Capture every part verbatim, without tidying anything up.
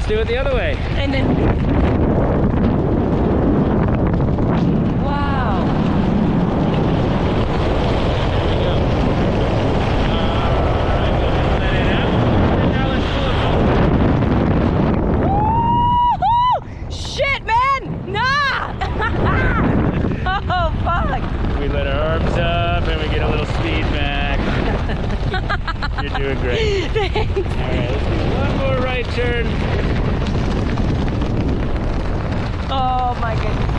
do it the other way. And then... Wow. Shit, man! Nah! Oh, fuck! We let our arms up and we get a little speed back. You're doing great. Thanks. All right, let's do one more right turn. Oh my goodness.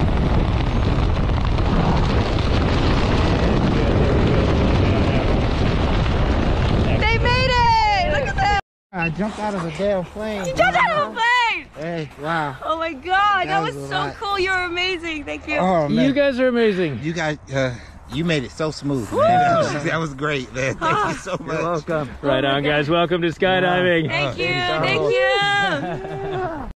They made it! Look at that! I jumped out of a damn plane. You jumped out of a plane! Hey, wow. Oh my god, that, That was, was a so lot. cool. You're amazing. Thank you. Oh, man. You guys are amazing. You guys, uh, you made it so smooth, man. That was, that was great, man. Thank you so much. You're welcome. Right on, guys. Welcome to skydiving. Thank you. Uh, Thank you.